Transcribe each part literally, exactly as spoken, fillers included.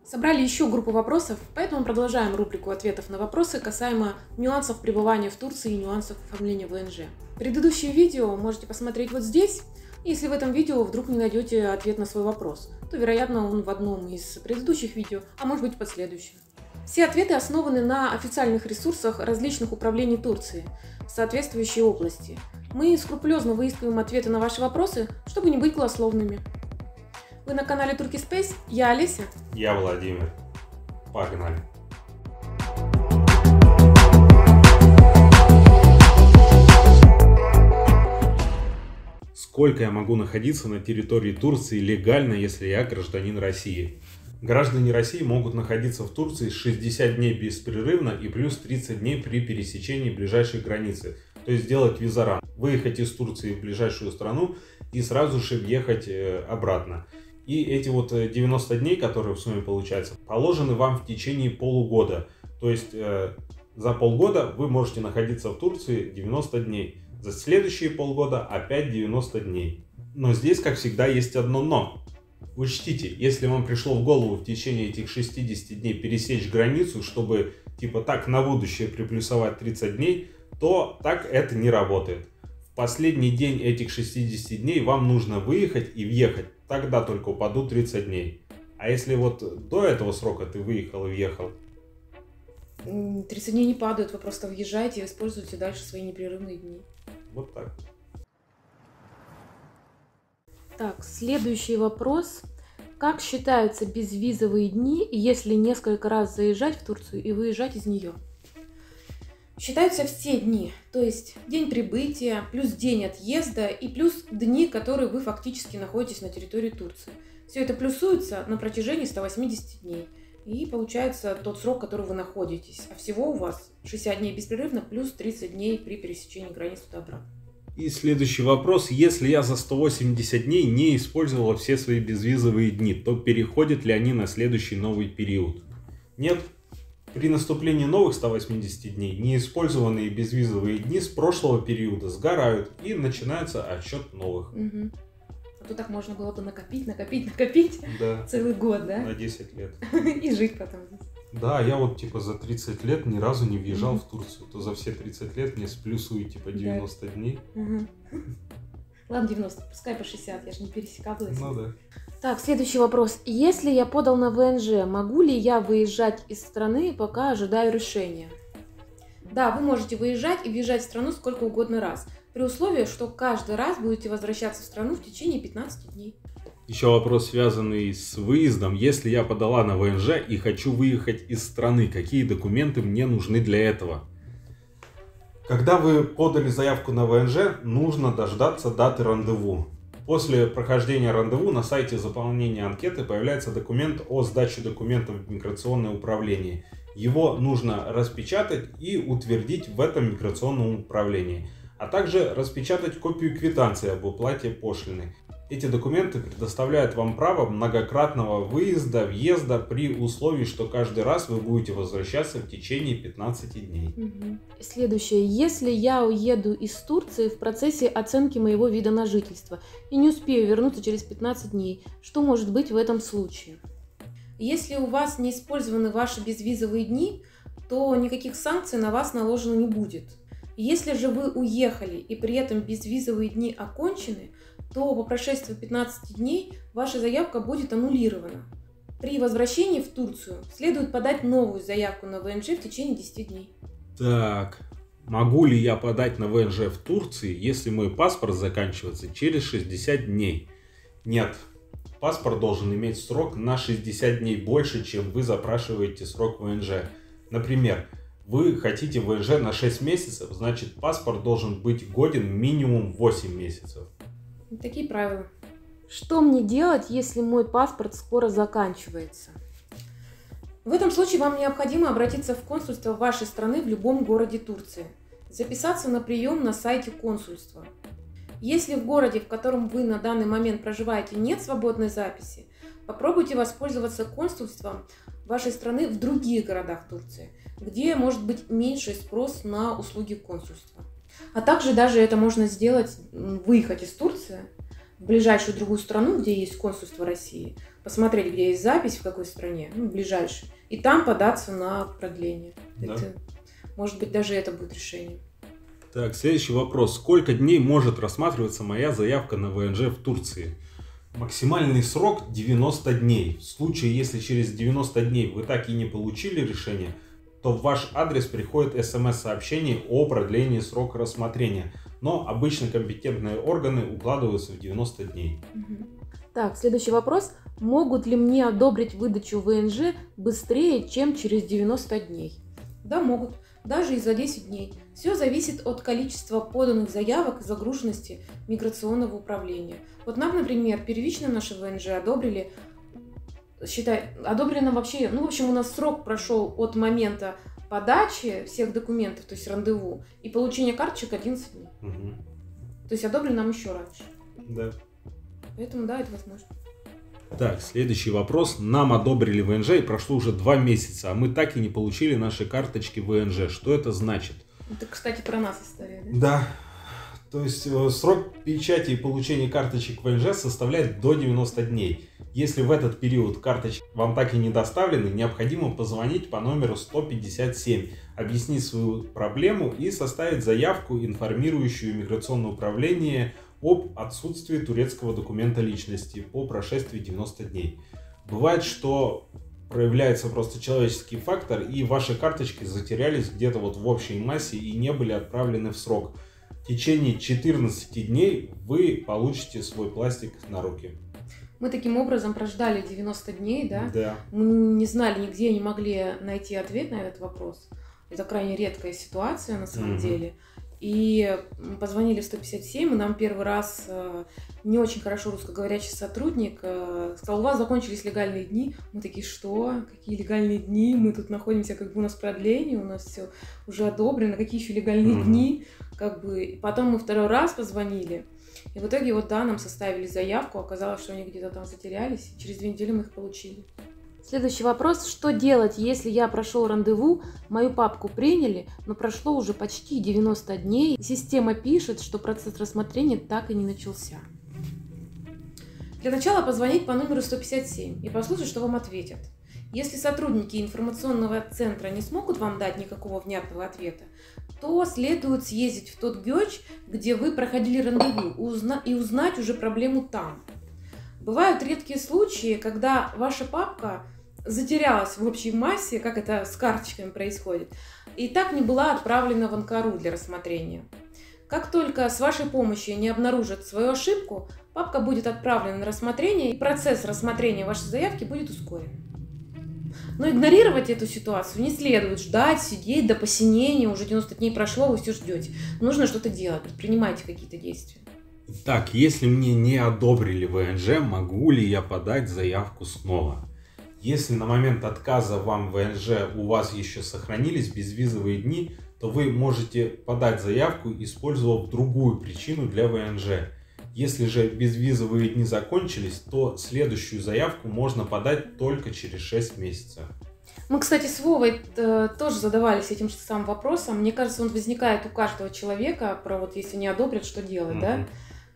Собрали еще группу вопросов, поэтому продолжаем рубрику ответов на вопросы касаемо нюансов пребывания в Турции и нюансов оформления вэ эн жэ. Предыдущее видео можете посмотреть вот здесь. Если в этом видео вдруг не найдете ответ на свой вопрос, то, вероятно, он в одном из предыдущих видео, а может быть в последующем. Все ответы основаны на официальных ресурсах различных управлений Турции в соответствующей области. Мы скрупулезно выискиваем ответы на ваши вопросы, чтобы не быть голословными. Вы на канале Turkey Space, я Олеся. Я Владимир. Погнали. Сколько я могу находиться на территории Турции легально, если я гражданин России? Граждане России могут находиться в Турции шестьдесят дней беспрерывно и плюс тридцать дней при пересечении ближайшей границы. То есть сделать визаран, выехать из Турции в ближайшую страну и сразу же въехать обратно. И эти вот девяносто дней, которые в сумме получаются, положены вам в течение полугода. То есть э, за полгода вы можете находиться в Турции девяносто дней. За следующие полгода опять девяносто дней. Но здесь, как всегда, есть одно но. Учтите, если вам пришло в голову в течение этих шестидесяти дней пересечь границу, чтобы типа так на будущее приплюсовать тридцать дней, то так это не работает. В последний день этих шестидесяти дней вам нужно выехать и въехать. Тогда только упадут тридцать дней. А если вот до этого срока ты выехал и въехал? тридцать дней не падают, вы просто въезжаете и используете дальше свои непрерывные дни. Вот так. Так, следующий вопрос. Как считаются безвизовые дни, если несколько раз заезжать в Турцию и выезжать из нее? Считаются все дни, то есть день прибытия, плюс день отъезда и плюс дни, которые вы фактически находитесь на территории Турции. Все это плюсуется на протяжении ста восьмидесяти дней. И получается тот срок, который вы находитесь. А всего у вас шестьдесят дней беспрерывно, плюс тридцать дней при пересечении границы туда-обратно. И следующий вопрос. Если я за сто восемьдесят дней не использовала все свои безвизовые дни, то переходят ли они на следующий новый период? Нет. При наступлении новых ста восьмидесяти дней неиспользованные безвизовые дни с прошлого периода сгорают и начинается отсчет новых. Угу. А то так можно было бы накопить, накопить, накопить да. целый год, да? На десять лет. И жить потом здесь. Да, я вот типа за тридцать лет ни разу не въезжал mm-hmm. в Турцию. То за все тридцать лет мне сплюсуют типа девяносто да. дней. Угу. Ладно, девяносто, пускай по шестьдесят, я же не пересекала. Ну да. Так, следующий вопрос. Если я подал на вэ эн жэ, могу ли я выезжать из страны, пока ожидаю решения? Да, вы можете выезжать и въезжать в страну сколько угодно раз, при условии, что каждый раз будете возвращаться в страну в течение пятнадцати дней. Еще вопрос, связанный с выездом. Если я подала на вэ эн жэ и хочу выехать из страны, какие документы мне нужны для этого? Когда вы подали заявку на вэ эн жэ, нужно дождаться даты рандеву. После прохождения рандеву на сайте заполнения анкеты появляется документ о сдаче документов в миграционное управление. Его нужно распечатать и утвердить в этом миграционном управлении, а также распечатать копию квитанции об уплате пошлины. Эти документы предоставляют вам право многократного выезда, въезда при условии, что каждый раз вы будете возвращаться в течение пятнадцати дней. Угу. Следующее. Если я уеду из Турции в процессе оценки моего вида на жительство и не успею вернуться через пятнадцать дней, что может быть в этом случае? Если у вас не использованы ваши безвизовые дни, то никаких санкций на вас наложено не будет. Если же вы уехали и при этом безвизовые дни окончены, то по прошествии пятнадцати дней ваша заявка будет аннулирована. При возвращении в Турцию следует подать новую заявку на вэ эн жэ в течение десяти дней. Так, могу ли я подать на вэ эн жэ в Турции, если мой паспорт заканчивается через шестьдесят дней? Нет. Паспорт должен иметь срок на шестьдесят дней больше, чем вы запрашиваете срок вэ эн жэ. Например, вы хотите вэ эн жэ на шесть месяцев, значит паспорт должен быть годен минимум восемь месяцев. Такие правила. Что мне делать, если мой паспорт скоро заканчивается? В этом случае вам необходимо обратиться в консульство вашей страны в любом городе Турции, записаться на прием на сайте консульства. Если в городе, в котором вы на данный момент проживаете, нет свободной записи, попробуйте воспользоваться консульством вашей страны в других городах Турции, где может быть меньший спрос на услуги консульства. А также даже это можно сделать, выехать из Турции в ближайшую другую страну, где есть консульство России, посмотреть, где есть запись, в какой стране, ну, ближайшей, и там податься на продление. Да. Это, может быть, даже это будет решение. Так, следующий вопрос. Сколько дней может рассматриваться моя заявка на вэ эн жэ в Турции? Максимальный срок девяносто дней. В случае, если через девяносто дней вы так и не получили решение, то в ваш адрес приходит эс эм эс-сообщение о продлении срока рассмотрения. Но обычно компетентные органы укладываются в девяносто дней. Угу. Так, следующий вопрос. Могут ли мне одобрить выдачу вэ эн жэ быстрее, чем через девяносто дней? Да, могут. Даже и за десять дней. Все зависит от количества поданных заявок и загруженности миграционного управления. Вот нам, например, первично наши вэ эн жэ одобрили, считай, одобрили нам вообще, ну, в общем, у нас срок прошел от момента подачи всех документов, то есть рандеву, и получения карточек одиннадцать дней. Угу. То есть одобрили нам еще раньше. Да. Поэтому, да, это возможно. Так, следующий вопрос. Нам одобрили вэ эн жэ и прошло уже два месяца, а мы так и не получили наши карточки вэ эн жэ. Что это значит? Это, кстати, про нас история, да? Да. То есть э, срок печати и получения карточек вэ эн жэ составляет до девяноста дней. Если в этот период карточки вам так и не доставлены, необходимо позвонить по номеру сто пятьдесят семь, объяснить свою проблему и составить заявку, информирующую миграционное управление об отсутствии турецкого документа личности по прошествии девяноста дней. Бывает, что проявляется просто человеческий фактор, и ваши карточки затерялись где-то вот в общей массе и не были отправлены в срок. В течение четырнадцати дней вы получите свой пластик на руки. Мы таким образом прождали девяносто дней, да? Да. Мы не знали нигде, не могли найти ответ на этот вопрос. Это крайне редкая ситуация на самом mm-hmm. деле. И позвонили в сто пятьдесят семь, и нам первый раз э, не очень хорошо русскоговорящий сотрудник э, сказал: у вас закончились легальные дни. Мы такие: что? Какие легальные дни? Мы тут находимся, как бы у нас продление, у нас все уже одобрено, какие еще легальные mm-hmm. дни? Как бы. И потом мы второй раз позвонили, и в итоге вот да, нам составили заявку, оказалось, что они где-то там затерялись, и через две недели мы их получили. Следующий вопрос. Что делать, если я прошел рандеву, мою папку приняли, но прошло уже почти девяносто дней, и система пишет, что процесс рассмотрения так и не начался? Для начала позвонить по номеру сто пятьдесят семь и послушать, что вам ответят. Если сотрудники информационного центра не смогут вам дать никакого внятного ответа, то следует съездить в тот ГЕЧ, где вы проходили рандеву, и узнать уже проблему там. Бывают редкие случаи, когда ваша папка затерялась в общей массе, как это с карточками происходит, и так не была отправлена в Анкару для рассмотрения. Как только с вашей помощью не обнаружат свою ошибку, папка будет отправлена на рассмотрение, и процесс рассмотрения вашей заявки будет ускорен. Но игнорировать эту ситуацию не следует. Ждать, сидеть до посинения, уже девяносто дней прошло, вы все ждете. Нужно что-то делать, предпринимайте какие-то действия. Так, если мне не одобрили вэ эн жэ, могу ли я подать заявку снова? Если на момент отказа вам вэ эн жэ у вас еще сохранились безвизовые дни, то вы можете подать заявку, использовав другую причину для вэ эн жэ. Если же безвизовые дни закончились, то следующую заявку можно подать только через шесть месяцев. Мы, кстати, с Вовой э, тоже задавались этим же самым вопросом. Мне кажется, он возникает у каждого человека, про вот если не одобрят, что делать, mm-hmm. да?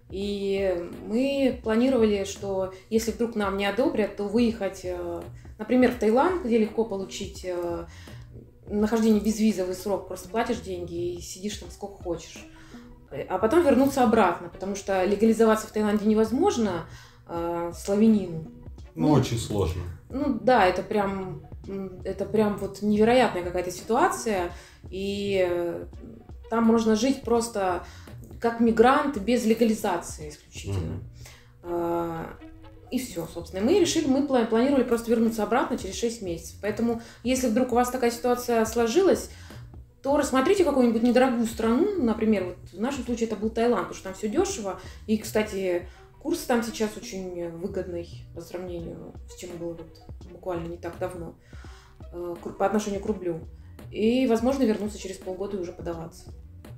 И мы планировали, что если вдруг нам не одобрят, то выехать, э, например, в Таиланд, где легко получить э, нахождение безвизовый срок, просто платишь деньги и сидишь там сколько хочешь. А потом вернуться обратно, потому что легализоваться в Таиланде невозможно э, славянину. Ну, ну, очень сложно. Ну, да, это прям, это прям вот невероятная какая-то ситуация, и э, там можно жить просто как мигрант без легализации исключительно. Mm-hmm. И все, собственно. Мы решили, мы планировали просто вернуться обратно через шесть месяцев. Поэтому, если вдруг у вас такая ситуация сложилась, то рассмотрите какую-нибудь недорогую страну, например, вот в нашем случае это был Таиланд, потому что там все дешево, и, кстати, курс там сейчас очень выгодный по сравнению с чем было вот буквально не так давно по отношению к рублю, и, возможно, вернуться через полгода и уже подаваться.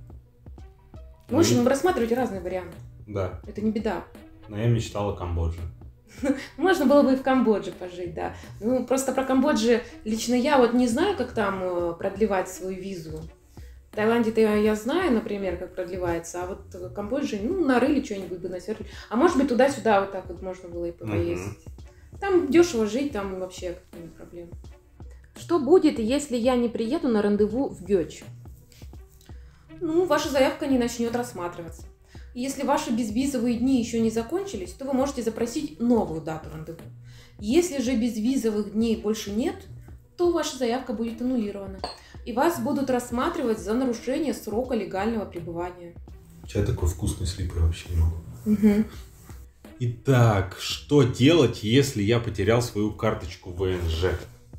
Ну, в общем, рассматривайте разные варианты. Да. Это не беда. Но я мечтал о Камбодже. Можно было бы и в Камбодже пожить, да. Ну, просто про Камбоджу лично я вот не знаю, как там продлевать свою визу. В Таиланде-то я знаю, например, как продлевается, а вот в Камбодже, ну, нарыли что-нибудь бы, насерли. А может быть, туда-сюда вот так вот можно было и поездить. Там дешево жить, там вообще не проблема. Что будет, если я не приеду на рандеву в Гёч? Ну, ваша заявка не начнет рассматриваться. Если ваши безвизовые дни еще не закончились, то вы можете запросить новую дату рандеву. Если же безвизовых дней больше нет, то ваша заявка будет аннулирована. И вас будут рассматривать за нарушение срока легального пребывания. Я такой вкусный слип я вообще не могу. Угу. Итак, что делать, если я потерял свою карточку вэ эн жэ?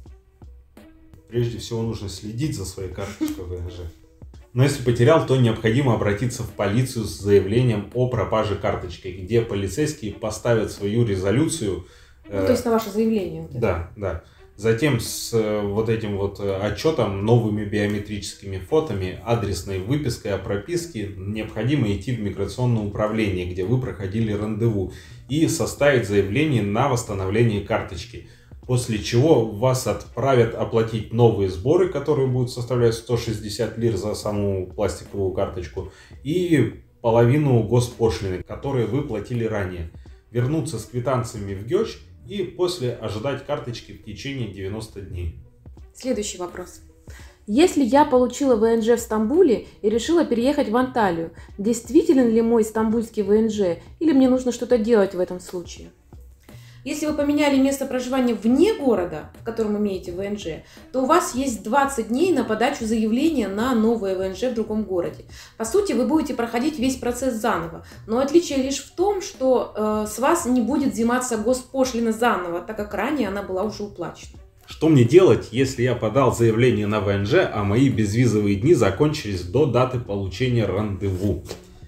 Прежде всего нужно следить за своей карточкой вэ эн жэ. Но если потерял, то необходимо обратиться в полицию с заявлением о пропаже карточки, где полицейские поставят свою резолюцию. Ну, то есть на ваше заявление. Вот да, да. Затем с вот этим вот отчетом, новыми биометрическими фотами, адресной выпиской о прописке необходимо идти в миграционное управление, где вы проходили рандеву, и составить заявление на восстановление карточки. После чего вас отправят оплатить новые сборы, которые будут составлять сто шестьдесят лир за саму пластиковую карточку, и половину госпошлины, которые вы платили ранее. Вернуться с квитанциями в Гёч и после ожидать карточки в течение девяноста дней. Следующий вопрос. Если я получила вэ эн жэ в Стамбуле и решила переехать в Анталию, действителен ли мой стамбульский вэ эн жэ или мне нужно что-то делать в этом случае? Если вы поменяли место проживания вне города, в котором имеете вэ эн жэ, то у вас есть двадцать дней на подачу заявления на новое вэ эн жэ в другом городе. По сути, вы будете проходить весь процесс заново, но отличие лишь в том, что э, с вас не будет взиматься госпошлина заново, так как ранее она была уже уплачена. Что мне делать, если я подал заявление на вэ эн жэ, а мои безвизовые дни закончились до даты получения рандеву?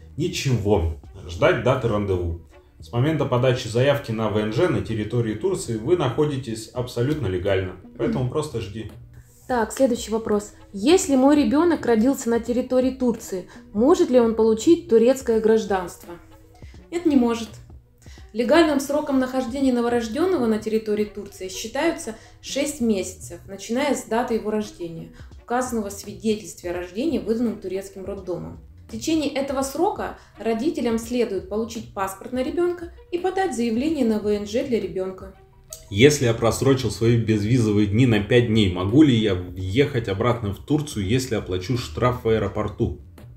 Ничего. Ждать даты рандеву. С момента подачи заявки на вэ эн жэ на территории Турции вы находитесь абсолютно легально, поэтому просто жди. Так, следующий вопрос. Если мой ребенок родился на территории Турции, может ли он получить турецкое гражданство? Нет, не может. Легальным сроком нахождения новорожденного на территории Турции считаются шесть месяцев, начиная с даты его рождения, указанного в свидетельстве о рождении, выданном турецким роддомом. В течение этого срока родителям следует получить паспорт на ребенка и подать заявление на вэ эн жэ для ребенка. Если я просрочил свои безвизовые дни на пять дней, могу ли я ехать обратно в Турцию, если оплачу штраф в аэропорту?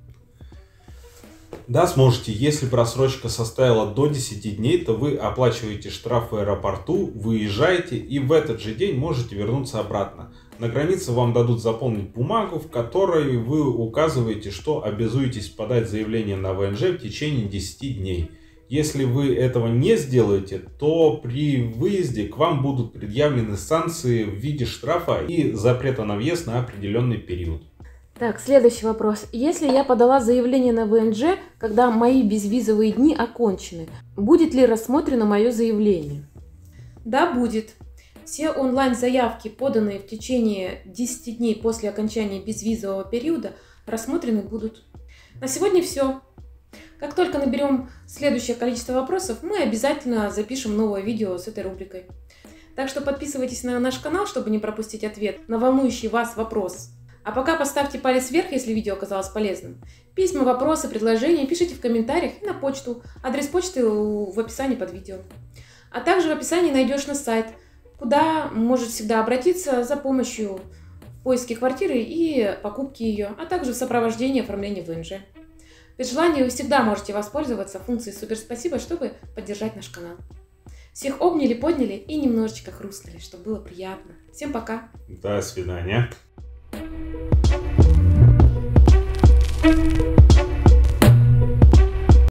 Да, сможете. Если просрочка составила до десяти дней, то вы оплачиваете штраф в аэропорту, выезжаете и в этот же день можете вернуться обратно. На границе вам дадут заполнить бумагу, в которой вы указываете, что обязуетесь подать заявление на вэ эн жэ в течение десяти дней. Если вы этого не сделаете, то при выезде к вам будут предъявлены санкции в виде штрафа и запрета на въезд на определенный период. Так, следующий вопрос. Если я подала заявление на вэ эн жэ, когда мои безвизовые дни окончены, будет ли рассмотрено мое заявление? Да, будет. Все онлайн-заявки, поданные в течение десяти дней после окончания безвизового периода, рассмотрены будут. На сегодня все. Как только наберем следующее количество вопросов, мы обязательно запишем новое видео с этой рубрикой. Так что подписывайтесь на наш канал, чтобы не пропустить ответ на волнующий вас вопрос. А пока поставьте палец вверх, если видео оказалось полезным. Письма, вопросы, предложения пишите в комментариях и на почту. Адрес почты в описании под видео. А также в описании найдешь наш сайт, куда можешь всегда обратиться за помощью в поиске квартиры и покупки ее, а также в сопровождении оформления вэ эн жэ. При желании вы всегда можете воспользоваться функцией «Супер спасибо», чтобы поддержать наш канал. Всех обняли, подняли и немножечко хрустнули, чтобы было приятно. Всем пока! До свидания! Thank you.